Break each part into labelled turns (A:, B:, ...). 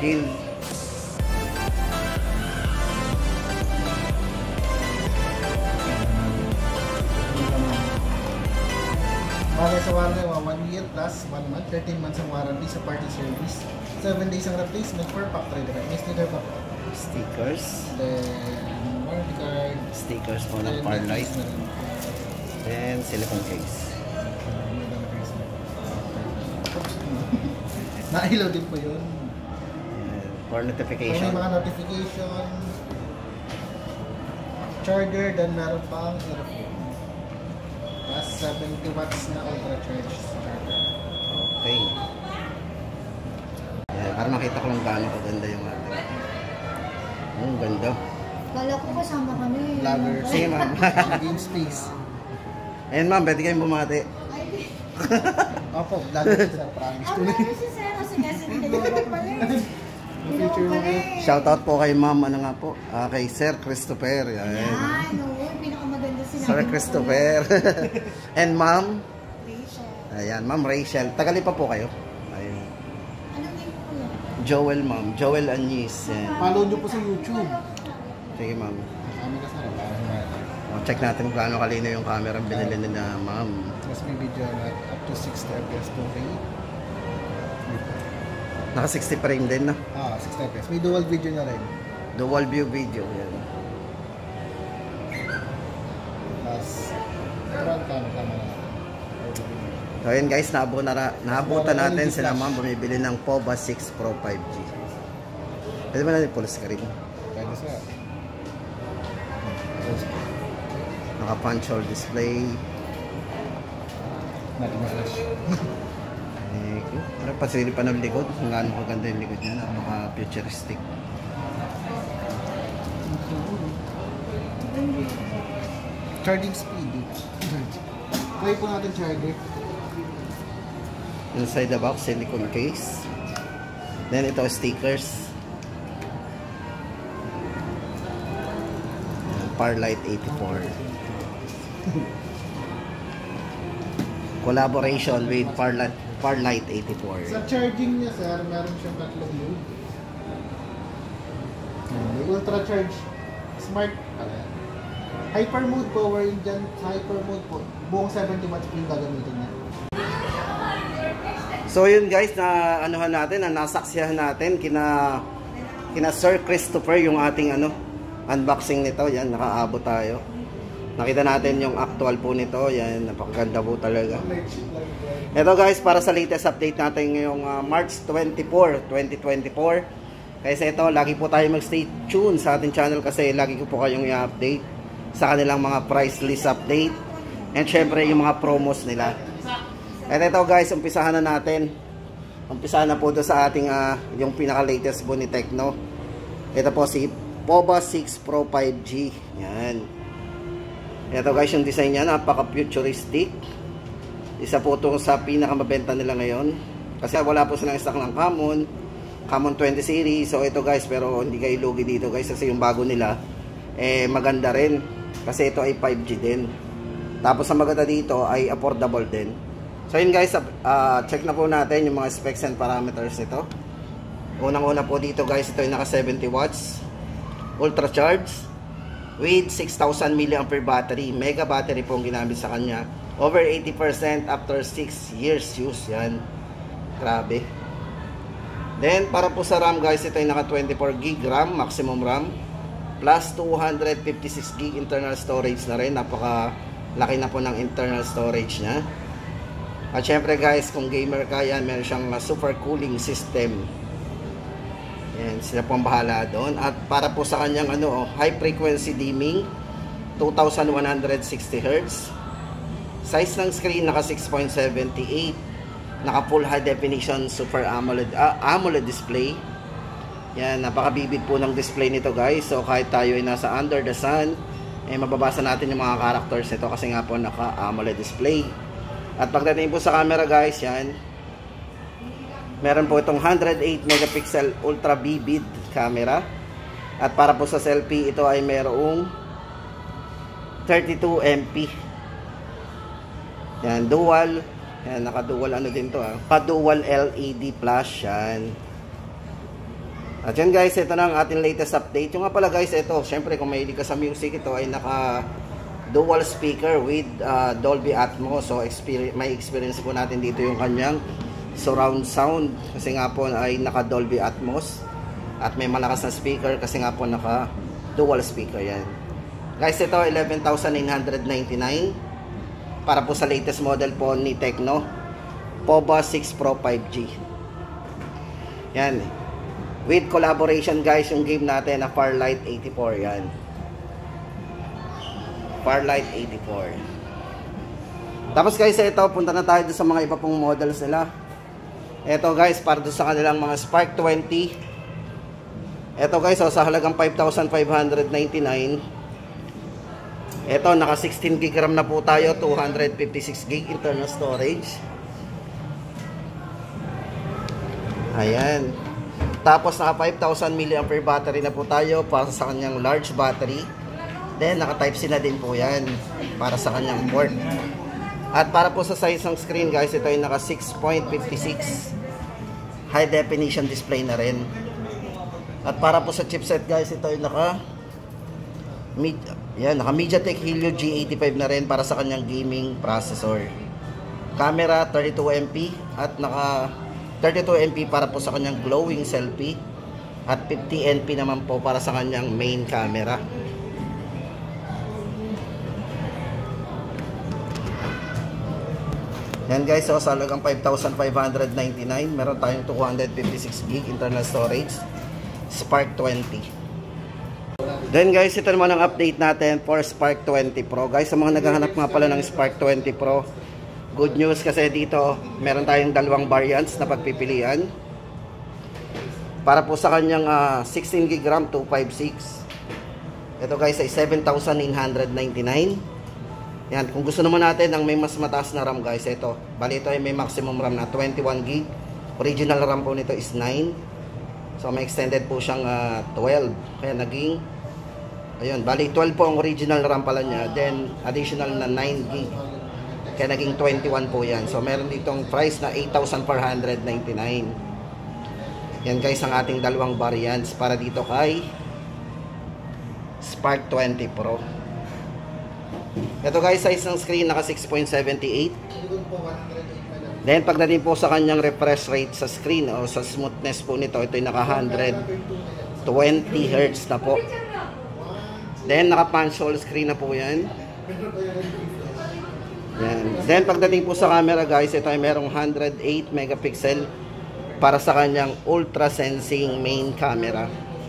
A: Virgil.
B: Bagay sa warranty, 1 year plus 1 month, 13 months ang warranty sa party service, 7 days ang replacement for factory direct. May sticker pa po.
A: Stickers.
B: Then, warranty card.
A: Stickers po ng Parlight. Then, silicone case.
B: Nailaw din po yun.
A: For notification.
B: May mga notification. Charger, then meron pang earphone. Plus 70 watts na ultra charge charger.
A: Okay. Para makita ko lang gaano kaganda yung ating. Ang ganda.
C: Kala ko kasama kami.
B: Vlogger.
A: Sige ma'am.
B: Game space.
A: Ayun ma'am, pwede kayong bumati.
B: Opo, vlogger sa promise ko.
C: Si Sir, kasi hindi pala eh.
A: Shoutout po kay ma'am, ano nga po? Kay Sir Christopher. Yan.
C: Pinakamaganda sinabi.
A: Sir Christopher. And ma'am?
C: Rachel.
A: Ayan, ma'am Rachel. Tagali pa po kayo. Ayun.
C: Anong name po yan?
A: Joel ma'am. Joel Agnes.
B: Follow nyo po sa YouTube.
A: Sige ma'am.
B: Kami kasi
A: Check natin kung gaano kalino yung camera binili nila ma'am.
B: mas may video na up to 60 FPS 2K.
A: Naka 60 frame din na.
B: 60 FPS. May dual video na rin.
A: Dual view video. Yan.
B: Plus, front cam tama na.
A: So yun guys, naabutan natin sila ma'am bumibili ng POVA 6 Pro 5G. Pwede ba natin full screen?
B: Pwede sir.
A: Naka punch hole display.
B: Natin ma-flash.
A: Pero pasili pa ng likod. Kung gaano kaganda yung likod niya. Napaka-futuristic.
B: Charging speed. Try po natin charger.
A: Inside the box, silicone case. Then ito stickers. Parlight 84. Collaboration with Parlight 84.
B: Sa charging niya sir, meron siyang tatlong mode. May ultra charge, smart, hyper mode po, wherein dyan sa hyper mode po, buong 70 watts po yung gagamitin niya.
A: So yun guys, na anuhan natin, na nasaksihan natin kina Sir Christopher yung ating unboxing nito. Yan, nakaabot tayo. Nakita natin yung actual po nito. Yan, napakaganda po talaga. Ito guys, para sa latest update natin ngayong March 24, 2024. Kasi ito, lagi po tayo mag-stay tuned sa ating channel kasi lagi ko po kayong i-update sa kanilang mga price list update. And syempre yung mga promos nila. At ito guys, umpisahan na natin. Umpisahan na po ito sa ating yung pinaka-latest po ni Tecno. Ito po si POVA 6 Pro 5G. Yan. Ito guys, yung design niya, napaka-futuristic. Isa po ito sa pinakamabenta nila ngayon. Kasi wala po silang stock ng Common 20 series. So ito guys, pero hindi kayo lugi dito guys. Kasi yung bago nila, maganda rin. Kasi ito ay 5G din. Tapos ang maganda dito ay affordable din. So yun guys, check na po natin yung mga specs and parameters nito. Unang-una po dito guys, ito ay naka 70 watts. Ultra charge. With 6,000 mAh battery. Mega battery po ang ginamit sa kanya. Over 80% after 6 years use. Yan. Grabe. Then, para po sa RAM guys, ito ay naka 24 GB RAM, maximum RAM. Plus 256 GB internal storage na rin. Napaka laki na po ng internal storage niya. At syempre guys, kung gamer ka yan, meron siyang super cooling system. Yan, sila pong bahala doon. At para po sa kanyang high frequency dimming, 2160 Hz. Size ng screen naka 6.78. Naka full high definition super AMOLED display. Yan, napaka-vivid po ng display nito guys. So kahit tayo ay nasa under the sun, mababasa natin yung mga characters nito kasi nga po naka AMOLED display. At pagdating po sa camera guys, yan, meron po itong 108 megapixel ultra vivid camera. At para po sa selfie, ito ay merong 32 MP. Yan, dual. Yan, naka-dual din to. Pa-dual LED flash yan. At yan guys, ito na ang ating latest update. Yung nga pala guys, ito, syempre kung mahilig ka sa music, ito ay naka dual speaker with Dolby Atmos. So may experience po natin dito yung kanyang surround sound. Kasi nga po ay naka Dolby Atmos. At may malakas na speaker kasi nga po naka dual speaker yan. Guys, ito 11,999 para po sa latest model po ni Tecno POBA 6 Pro 5G. Yan. With collaboration guys, yung game natin na Farlight 84 yan. Farlight 84. Tapos guys, ito, punta na tayo sa mga iba pong models nila. Ito guys, para doon sa kanilang mga Spark 20. Ito guys, sa halagang 5,599. Ito, naka 16 GB RAM na po tayo, 256 GB internal storage. Ayan. Tapos naka 5,000 mAh battery na po tayo para sa kanyang large battery. Then naka Type-C na din po yan para sa kanyang port. At para po sa size ng screen guys, ito ay naka 6.56 high definition display na rin. At para po sa chipset guys, ito ay naka MediaTek Helio G85 na rin para sa kanyang gaming processor. Camera 32MP at naka 32MP para po sa kanyang glowing selfie at 50MP naman po para sa kanyang main camera. Yan guys, so sa halagang 5,599 meron tayong 256 GB internal storage Spark 20. Then guys, ito naman ang update natin for Spark 20 Pro. Guys, sa mga naghahanap nga pala ng Spark 20 Pro, good news kasi dito meron tayong dalawang variants na pagpipilian. Para po sa kanyang 16 GB RAM 256. Ito guys ay 7,999. Yan, kung gusto naman natin ng may mas mataas na RAM guys, ito. Bali ito ay may maximum RAM na 21 GB. Original RAM po nito is 9. So may extended po siyang 12. Kaya naging ayun, bali 12 po ang original RAM pala niya. Then additional na 9 GB. Kaya naging 21 po yan. So meron ditong price na 8,499. Yan guys ang ating dalawang variants para dito kay Spark 20 Pro. Ito guys, size ng screen naka 6.78. Then pagdating po sa kanyang refresh rate sa screen o sa smoothness po nito, ito ay naka 120 Hz na po. Then naka punch hole screen na po yan. Yan. Then pagdating po sa camera guys, ito ay merong 108 megapixel para sa kanyang ultra sensing main camera.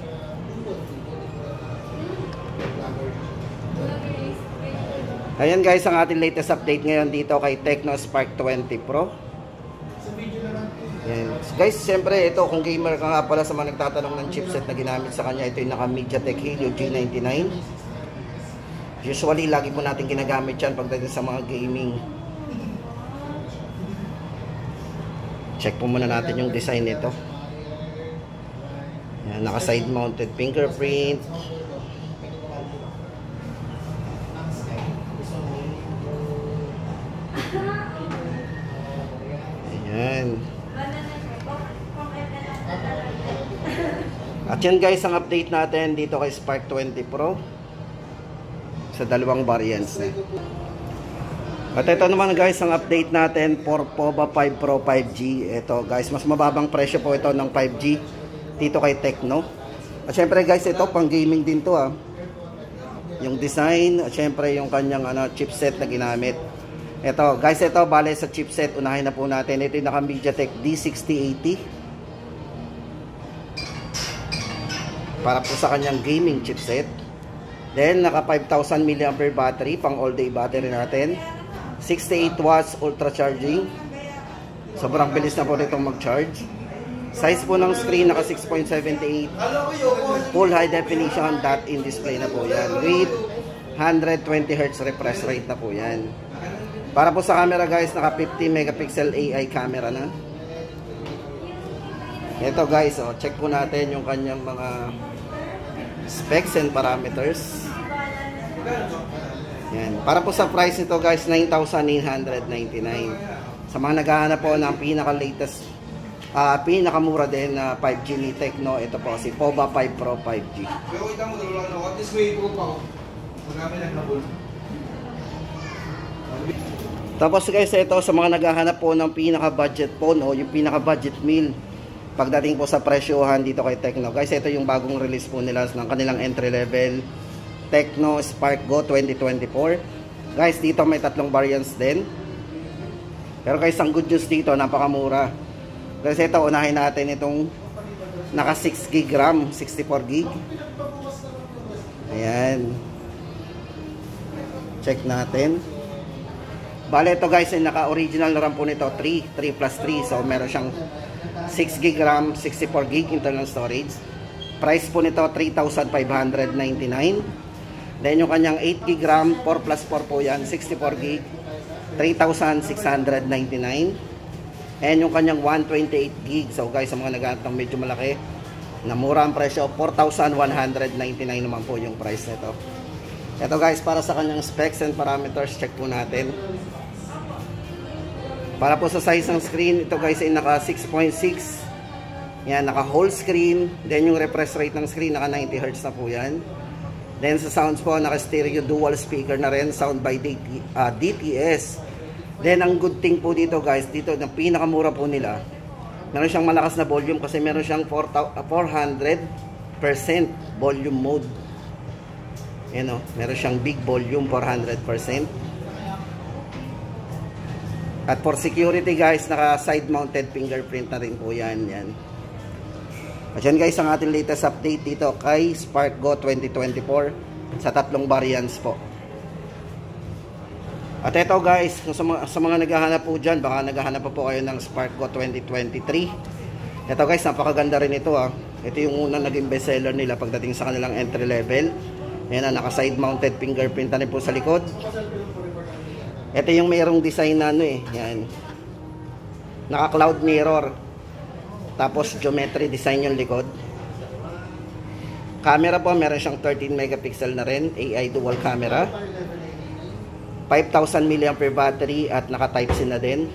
A: Ayan guys ang ating latest update ngayon dito kay Tecno Spark 20 Pro. Yan. Guys, siyempre ito kung gamer ka nga pala sa mga nagtatanong ng chipset na ginamit sa kanya, ito yung naka MediaTek Helio G99. Usually, lagi po natin ginagamit yan pagdating sa mga gaming. Check po muna natin yung design nito. Yan, naka side mounted fingerprint. Ayan. At yan guys ang update natin dito kay Spark 20 Pro. Sa dalawang variants na. At ito naman guys ang update natin for POBA 5 Pro 5G. Ito guys, mas mababang presyo po ito ng 5G dito kay Tecno. At syempre guys, ito pang gaming din to yung design at syempre yung kanyang chipset na ginamit. Ito guys, ito bale sa chipset, unahin na po natin. Ito yung naka MediaTek D6080 para po sa kanyang gaming chipset. Then naka 5,000 mAh battery, pang all day battery natin. 68 watts ultra charging. Sobrang bilis na po nitong mag-charge. Size po ng screen naka 6.78. Full high definition dot-in display na po yan. With 120 Hz refresh rate na po yan. Para po sa camera guys, naka 50 megapixel AI camera na. Ito guys, check po natin yung kanyang mga specs and parameters. Yan. Para po sa price nito guys, 9,999. Sa mga naghahanap po ng pinaka-latest Pinakamura din na 5G ni Tecno. Ito po si Pova 5 Pro 5G.
D: Pero kita mo dalawa na what this way po pa. Marami nagnabol.
A: Tapos guys, ito sa mga naghahanap po ng pinaka-budget phone o yung pinaka-budget meal pagdating po sa presyohan dito kay Tecno. Guys, ito yung bagong release po nila ng kanilang entry level Tecno Spark Go 2024. Guys, dito may tatlong variants din. Pero guys, ang good news dito, napakamura. Guys, ito unahin natin itong naka 6 GB RAM, 64 GB. Ayan. Check natin. Bale, ito guys, ay naka-original na RAM po nito, 3 plus 3. So, meron siyang 6 GB RAM, 64 GB internal storage. Price po nito, 3,599. Then, yung kanyang 8 GB RAM, 4 plus 4 po yan, 64 GB, 3,699. And yung kanyang 128 GB. So, guys, sa mga naghahanap ng medyo malaki, na mura ang presyo, 4,199 naman po yung price nito. Ito guys, para sa kanyang specs and parameters, check po natin. Para po sa size ng screen, ito guys ay naka 6.6. Yan, naka whole screen. Then yung refresh rate ng screen, naka 90 Hz na po yan. Then sa sounds po, naka stereo dual speaker na rin, sound by DTS. Then ang good thing po dito guys, dito ng pinakamura po nila, meron siyang malakas na volume kasi meron siyang 400% volume mode. Yan o, meron siyang big volume, 400%. At for security guys, naka side mounted fingerprint na rin po yan. At yan guys, ang ating latest update dito kay Spark Go 2024 sa tatlong variants po. At ito guys, sa mga naghahanap po dyan, baka naghahanap po kayo ng Spark Go 2023. Ito guys, napakaganda rin ito ah. Ito yung unang naging bestseller nila pagdating sa kanilang entry level. Ayan na, naka side mounted fingerprint na rin po sa likod. Ito yung mayroong design na ano eh. Yan. Naka cloud mirror. Tapos geometry design yung likod. Camera po, meron siyang 13 megapixel na rin. AI dual camera. 5,000 mAh battery at naka Type-C na din.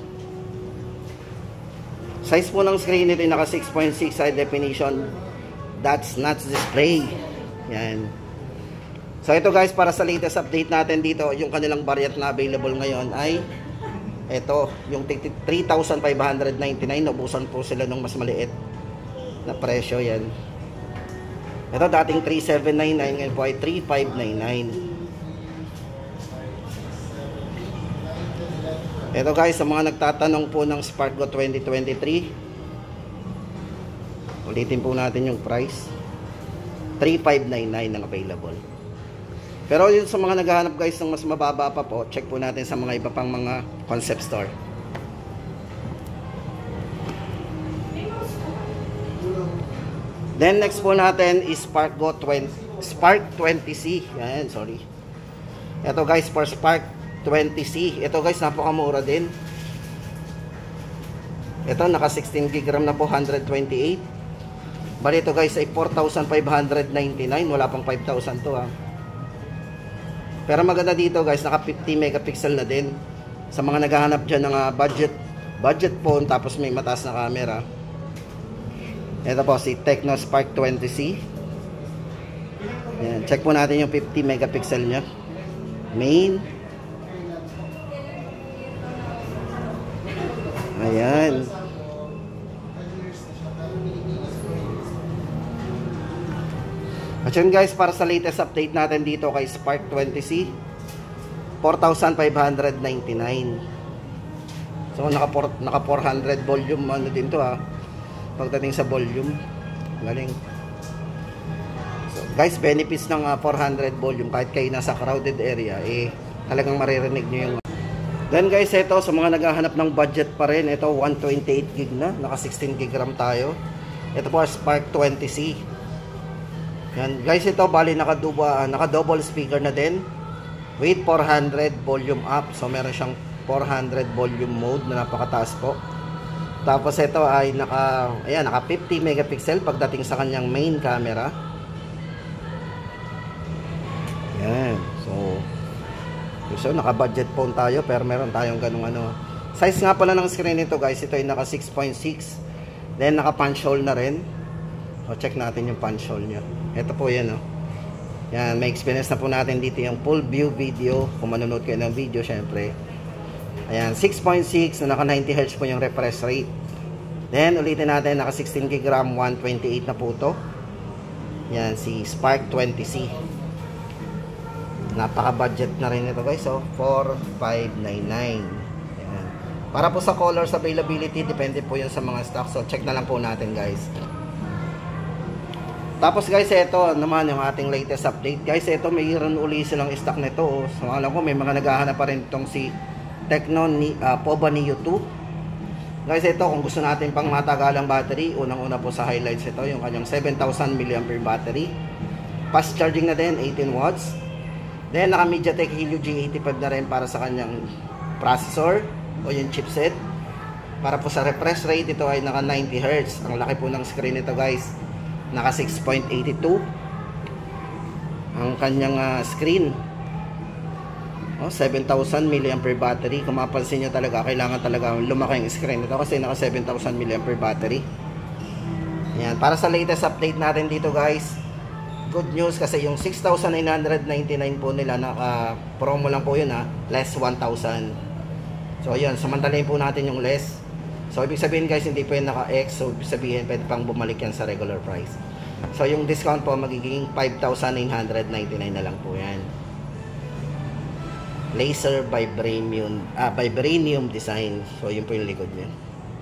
A: Size po ng screen nito naka 6.6 high definition. That's not display. Yan. So ito guys, para sa latest update natin dito, yung kanilang variant na available ngayon ay ito, yung 3,599. Nabusan po sila ng mas maliit na presyo yan. Ito dating 3,799, ngayon po ay 3,599. Ito guys, sa mga nagtatanong po ng Spark Go 2023, ulitin po natin yung price. 3,599 ang available. Pero yun sa mga naghahanap guys ng mas mababa pa po, check po natin sa mga iba pang mga concept store. Then next po natin is Spark 20C. Yan, sorry. Ito guys, for Spark 20C. Ito guys, napakamura din. Ito, naka 16 GB RAM na po, 128. Bali ito guys ay 4,599. Wala pang 5,000 to ha. Pero maganda dito guys, naka 50 megapixel na din. Sa mga naghahanap dyan ng budget phone, tapos may mataas na camera. Ito po si Tecno Spark 20C. Yan, check po natin yung 50 megapixel nya. Main. Ayan. At yun guys, para sa latest update natin dito kay Spark 20C, 4,599. So naka 400 volume ano din to ha. Pagdating sa volume, galing. So guys, benefits ng 400 volume kahit kayo nasa crowded area, talagang maririnig nyo yung. Then guys, ito sa mga naghahanap ng budget pa rin, ito 128 GB na, naka 16 GB RAM tayo. Ito po Spark 20C. Yan guys, ito bali naka double speaker na din with 400 volume up. So meron siyang 400 volume mode na napakataas po. Tapos ito ay naka 50 megapixel pagdating sa kanyang main camera. Yan. So naka budget phone tayo pero meron tayong ganung ano. Size nga pala ng screen nito guys, ito ay naka 6.6. Then naka punch hole na rin. So check natin yung punch hole nya. Ito po yan, oh. Yan, may experience na po natin dito yung full view video. Kung manonood kayo ng video, syempre. Ayan, 6.6 na naka 90 Hz po yung refresh rate. Then ulitin natin, naka 16 GB RAM, 128 na po to. Yan, si Spark 20C. Napaka budget na rin ito guys, so 4,599. Ayan. Para po sa colors availability, depende po yun sa mga stock. So check na lang po natin guys. Tapos guys, ito naman yung ating latest update. Guys, ito mayroon uli silang stock nito. So alam ko may mga naghahanap pa rin itong si Tecno Pova Neo 2. Guys, ito kung gusto natin pang matagalang battery, unang-una po sa highlights ito, yung kanyang 7,000 mAh battery. Fast charging na din, 18 watts. Then naka MediaTek Helio G85 na rin para sa kanyang processor o yung chipset. Para po sa refresh rate, ito ay naka 90 Hz. Ang laki po ng screen nito guys. Naka 6.82 ang kanyang screen. 7,000 mAh battery. Kung mapansin nyo talaga, kailangan talaga lumaki yung screen nito kasi naka 7,000 mAh battery. Yan. Para sa latest update natin dito guys, good news kasi yung 6,999 po nila, naka promo lang po yun, less 1,000. So yun, samantalahin po natin yung less. So, ibig sabihin guys, hindi po yung naka-X. So, ibig sabihin, pwede pang bumalik yan sa regular price. So, yung discount po, magiging 5,999 na lang po yan. Laser Vibranium design. So, yun po yung likod niya.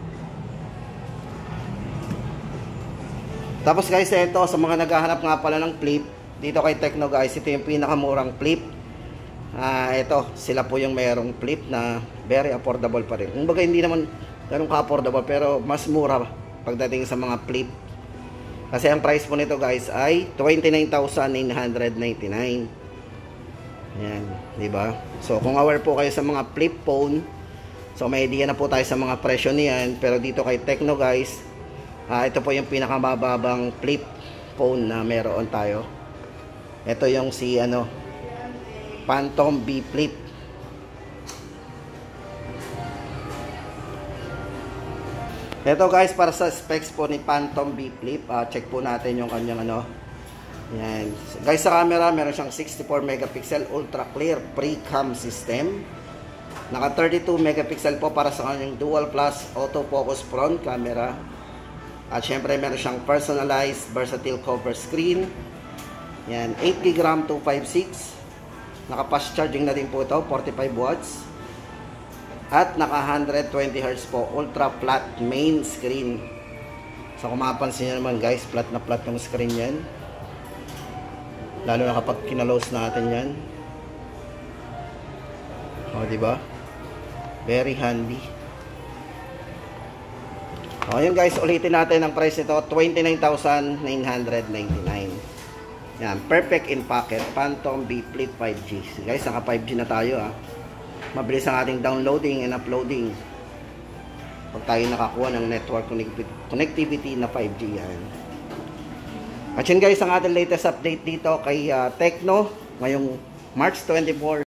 A: Tapos guys, ito, sa mga naghahanap nga pala ng flip, dito kay Tecno guys, ito yung pinakamurang flip. Ito, sila po yung mayroong flip na very affordable pa rin. Kumbaga, hindi naman ganun ka-affordable pero mas mura pagdating sa mga flip. Kasi ang price po nito guys ay 29,999. Ayan, di ba? So kung aware po kayo sa mga flip phone, so may idea na po tayo sa mga presyo niyan. Pero dito kay Tecno guys, ito po yung pinakamababang flip phone na meron tayo. Ito yung si Phantom B Flip. Ito guys, para sa specs po ni Phantom B Flip, check po natin yung kanyang yan. Guys, sa camera, meron siyang 64 megapixel ultra clear pre-cam system. Naka 32 megapixel po para sa kanyang dual plus autofocus front camera. At syempre, meron siyang personalized versatile cover screen. Yan, 8 GB RAM 256. Naka fast charging na din po ito, 45 watts. At naka 120 Hz po, ultra flat main screen. So kung mapapansin nyo naman guys, flat na flat yung screen yan. Lalo na kapag kinalose natin yan. O, diba? Very handy. O, yun guys, ulitin natin ang price nito, 29,999. Yan, perfect in pocket, Phantom B Flip 5G. Guys, naka 5G na tayo Mabilis ang ating downloading and uploading pag tayo nakakuha ng network connectivity na 5G yan. At yun guys, ang ating latest update dito kay Tecno ngayong March 24